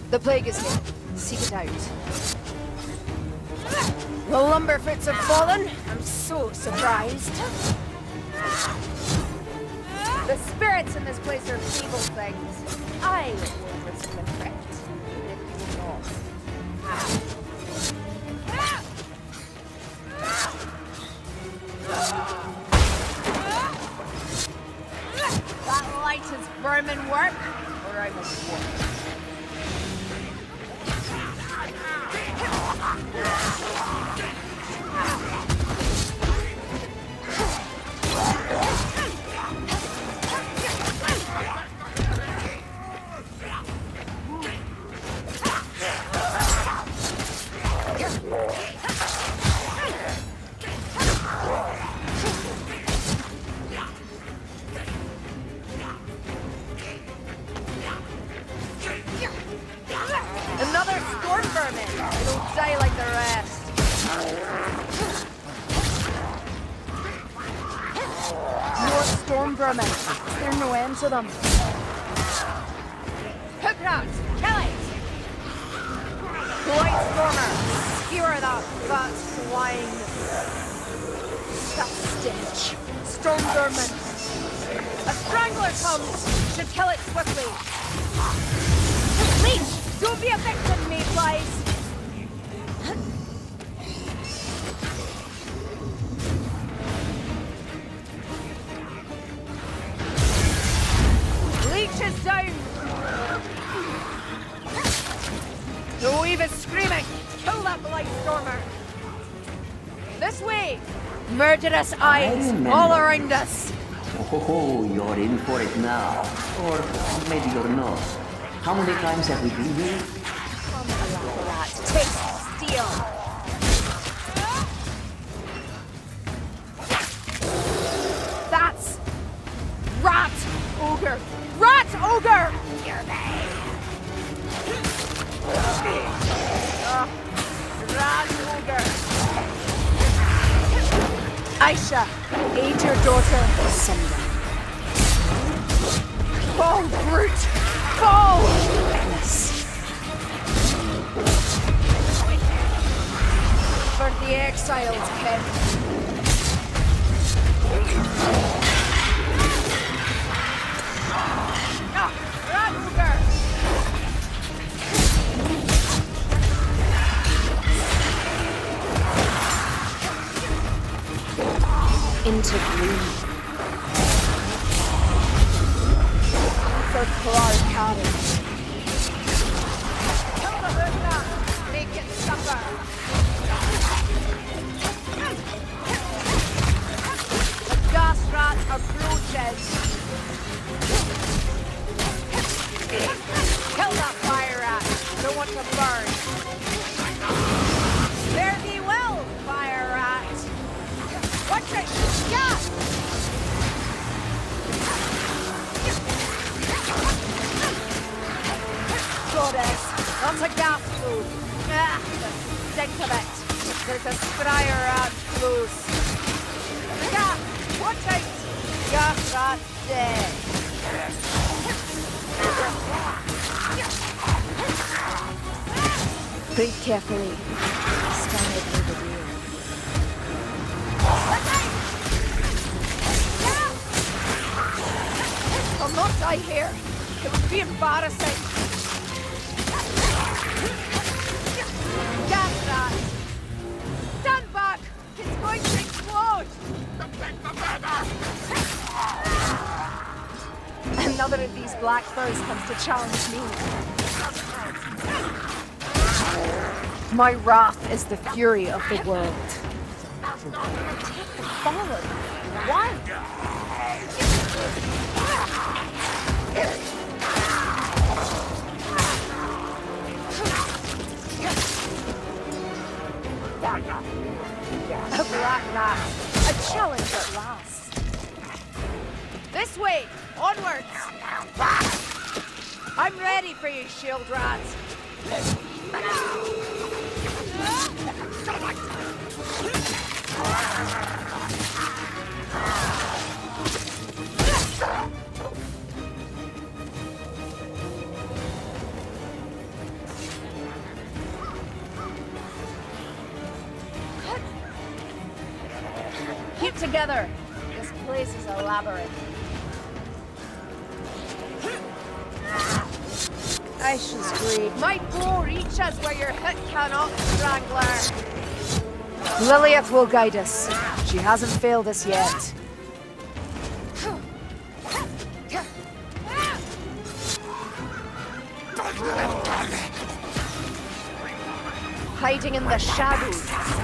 The plague is here. Seek it out. The Lumberfoots have fallen. I'm so surprised. The spirits in this place are evil things. I will risk the threat, even if you will not. That light is vermin work, or I must walk. Another storm vermin! It'll die like the rest. More storm vermin. Is there no end to them? Hook rats! Kill it! White stormer! Skewer that swine! That stench! Storm vermin! A strangler comes! Should kill it swiftly! Leech! Don't be a victim, mayflies! Leech is down! The weave is screaming! Kill that blight stormer! This way! Murderous eyes all around us! Oh, you're in for it now. Or maybe you're not. How many times have we been here? Come along, rat. Taste steel! That's... Rat Ogre! Rat Ogre! Rat Ogre! Aisha, aid your daughter, Cinder. Fall, brute! Fall! Yes. For the exiles, Ken. Rat into gloom. For Clark County. Kill the hook, make it suffer. The gas rat approaches. Kill that fire rat. Don't want to burn. Fare thee well, fire rat. Watch it! Gas! Goddess, that's a gas load. Ah, the stink of it. There's a scryer rat close. Gas! Watch out! Gas rat dead. Breathe carefully. Scan it through the rear. I'll not die here. It would be embarrassing. Gas rat! Stand back! It's going to explode! Another of these black furs comes to challenge me. My wrath is the fury of the world. Take the fallen. Why? A black rat. A challenge at last. This way! Onwards! I'm ready for you, shield rats. together. This place is a labyrinth. Aisha's greed. My bow reaches where your hit cannot, Strangler. Lilith will guide us. She hasn't failed us yet. Hiding in the shadows.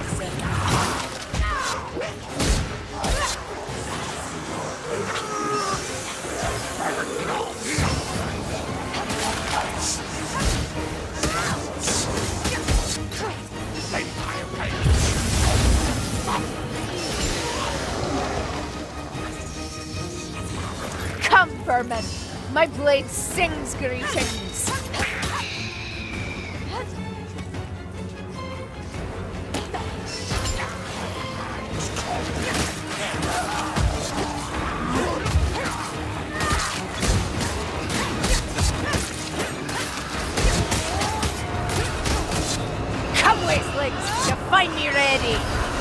Come, vermin. My blade sings greetings. Come, wastelings. You find me ready.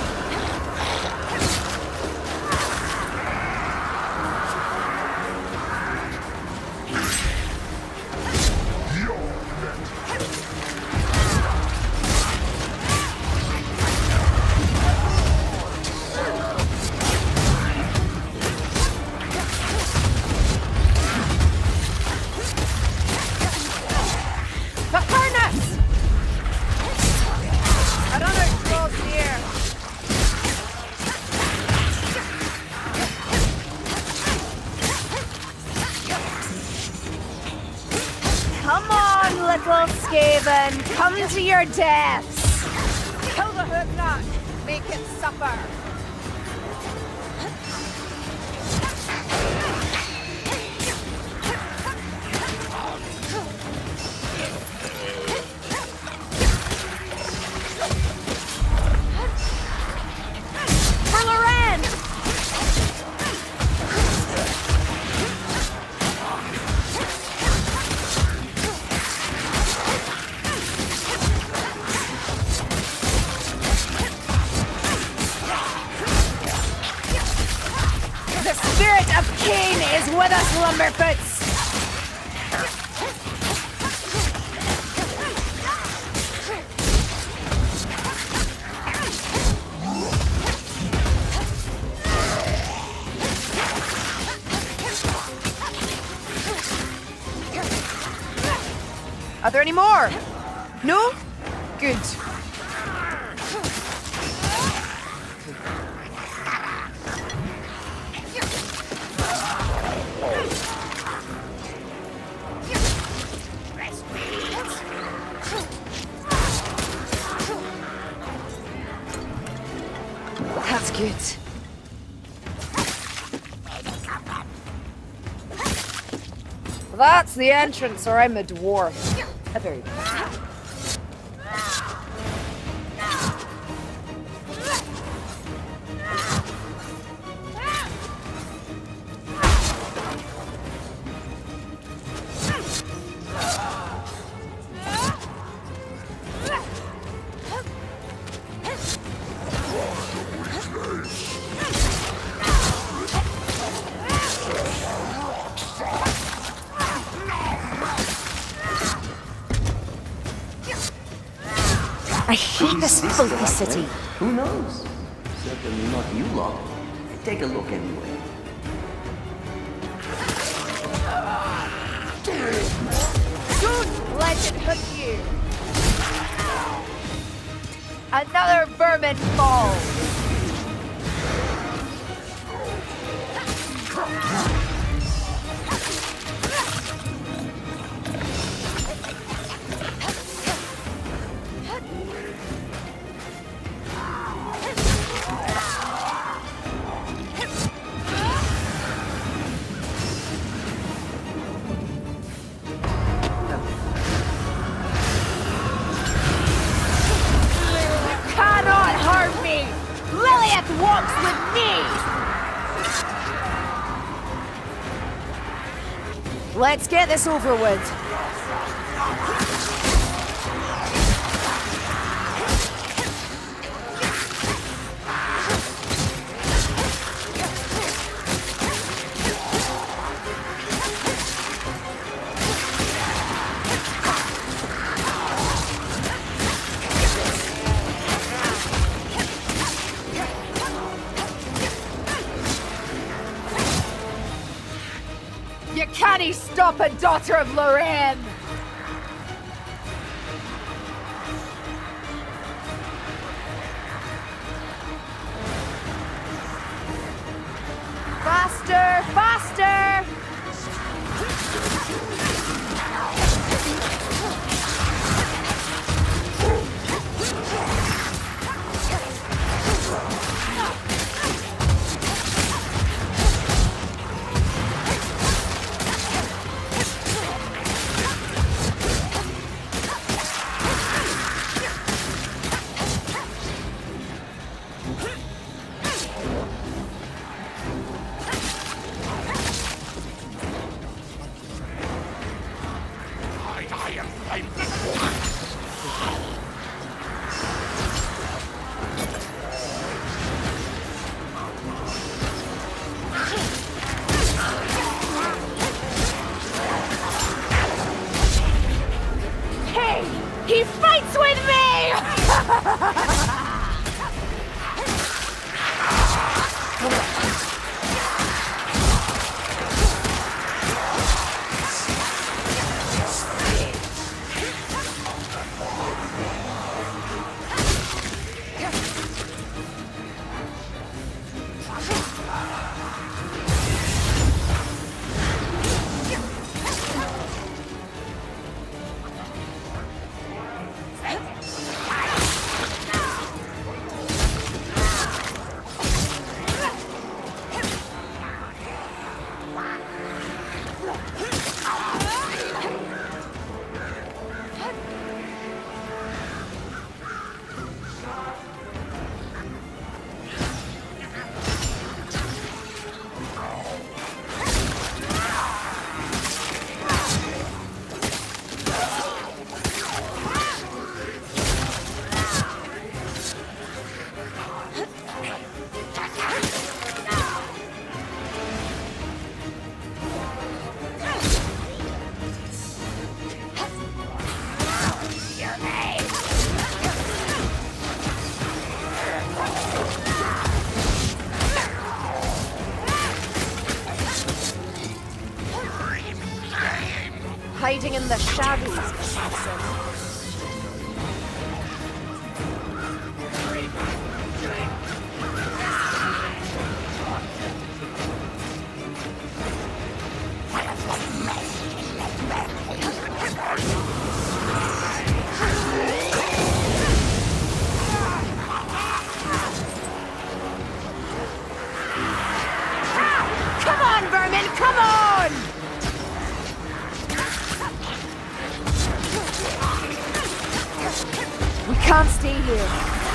Skaven, come to your deaths! Kill the Hooknut! Make it suffer! For Loren! Cain is with us, Lumberfoots! Are there any more? No? Good. That's good. That's the entrance, or I'm a dwarf. A very good. I hate this filthy city. Who knows? Certainly not you lot. Take a look anyway. Don't let it hit you! Another vermin fall! Walks with me! Let's get this over with. You can't stop a daughter of Lorraine! Faster! Faster! He fights with me! Hiding in the shadows, assassin. Come on, vermin, come on! We can't stay here.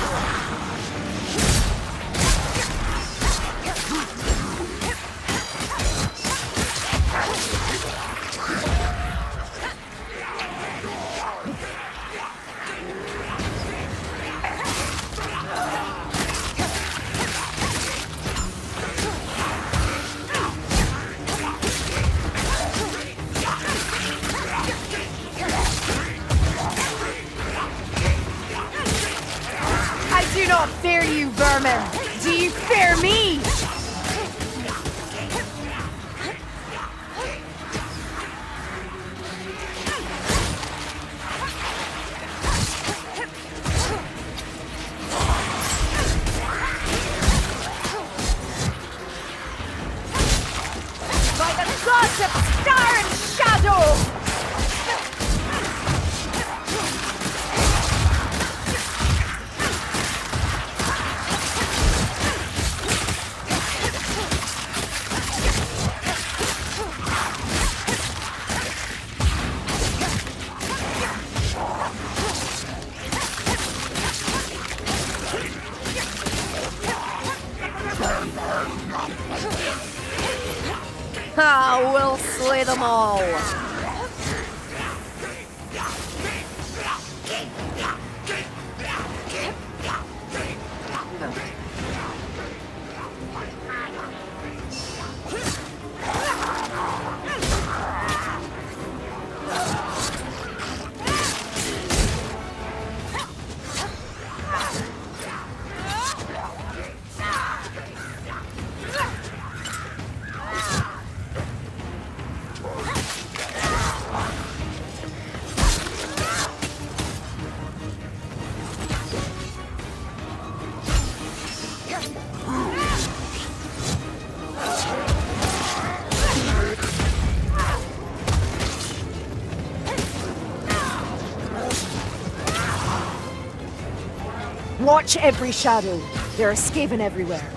I do not fear you, vermin. Do you fear me? By the gods of star and shadow! Ah, we'll slay them all. Watch every shadow. There are Skaven everywhere.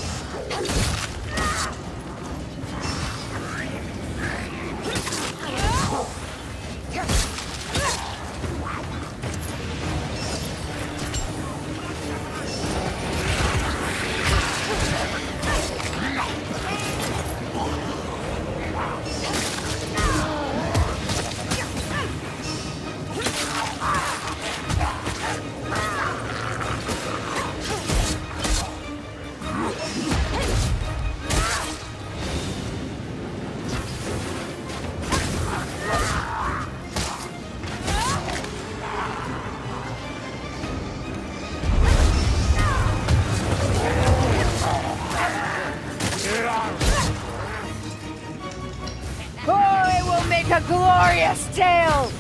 A glorious tale!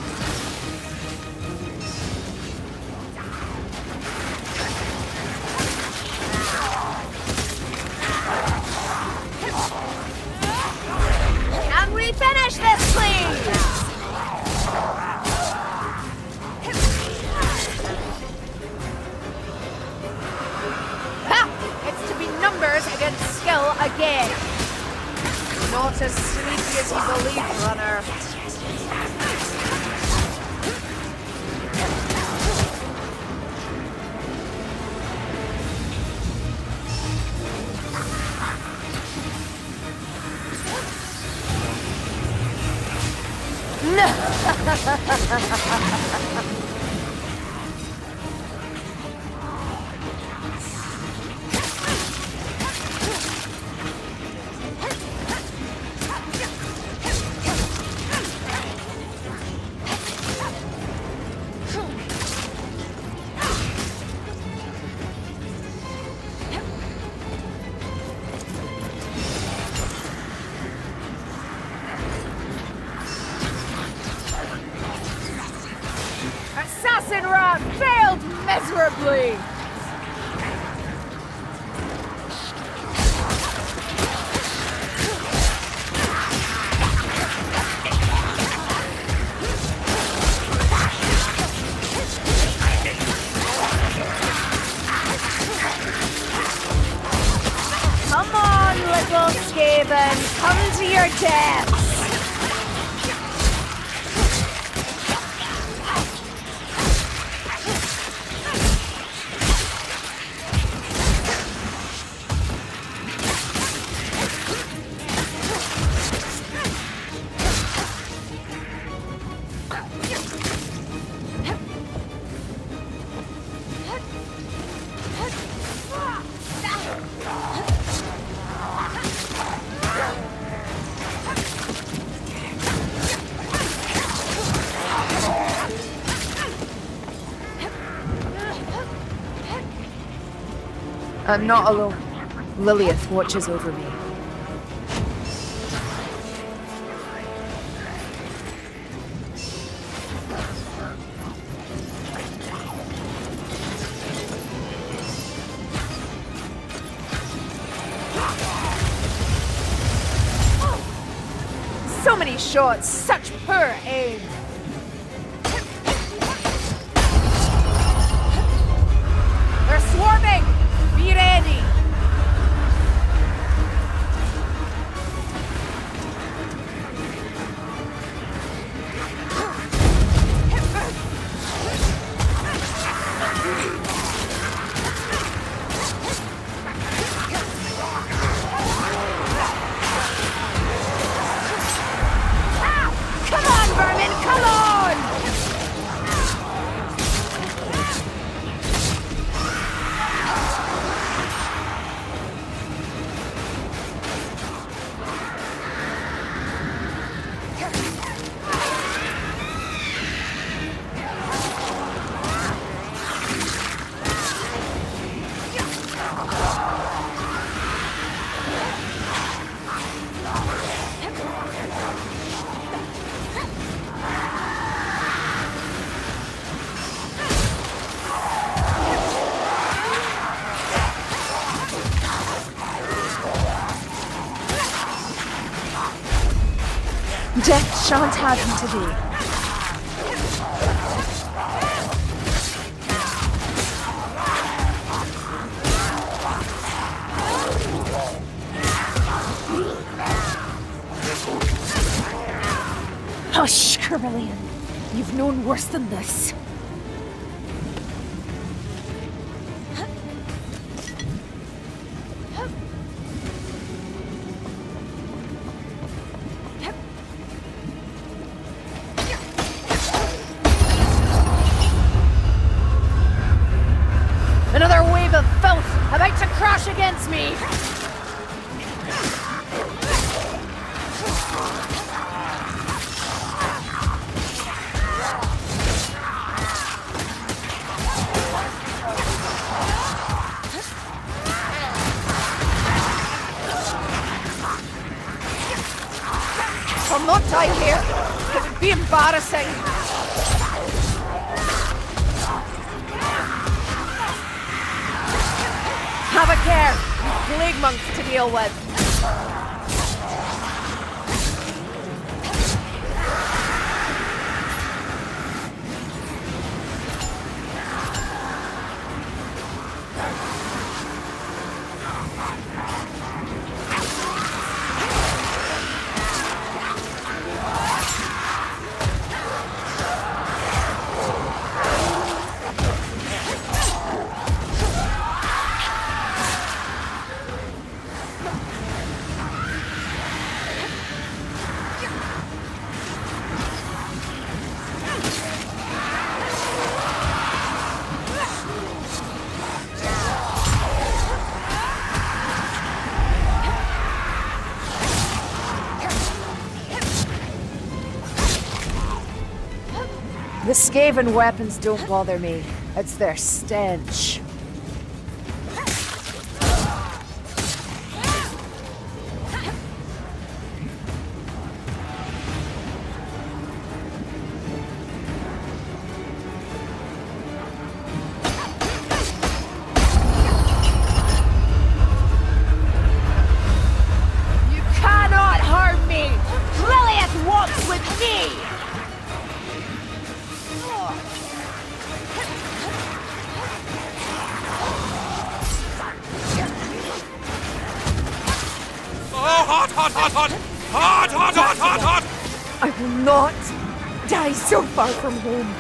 Can we finish this, please? Ha! It's to be numbers against skill again. Not as sneaky as you believe, runner. Assassin Rock failed miserably! Come on, little Skaven, come to your death! I'm not alone. Lilith watches over me. So many shots, such poor aim. They're swarming! Be ready! Come on, vermin, come on! Death shan't have him today. Hush, Kerbalion. You've known worse than this. Another wave of filth about to crash against me! I'll not die here. It would be embarrassing. Have a care. You've plague monks to deal with. The Skaven weapons don't bother me. It's their stench. You cannot harm me! Lilith walks with me! Hot, hot, hot, hot! Hot, hot, hot, hot, hot! I will not die so far from home.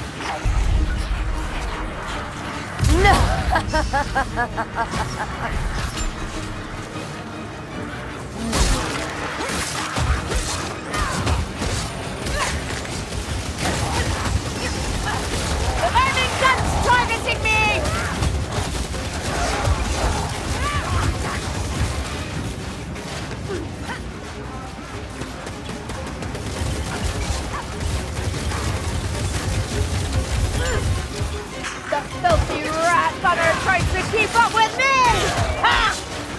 The vermin gun's targeting me! The filthy rat butter tries to keep up with me! Ha!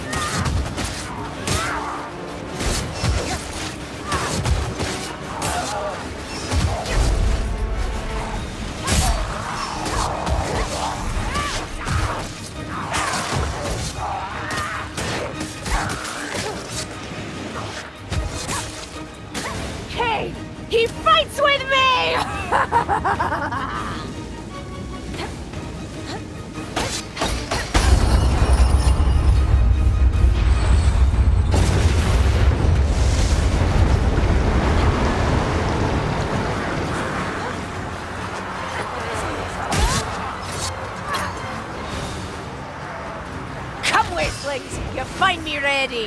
Hey! He fights with me! Come, wastelings! You find me ready!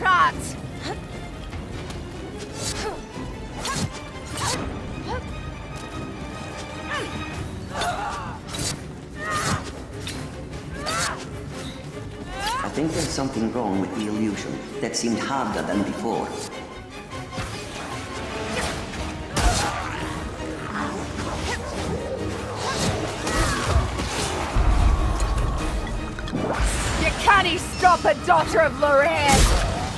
trot! I think there's something wrong with the illusion that seemed harder than before. You can't stop a daughter of Lorraine!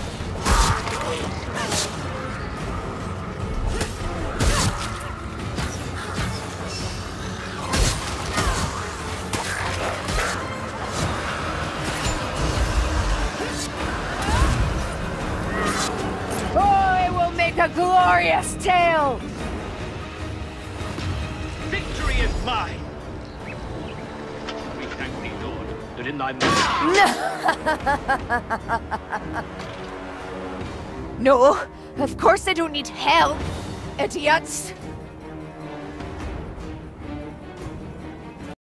A glorious tale! Victory is mine! We thank thee, Lord, that in thy No, of course I don't need help, idiots!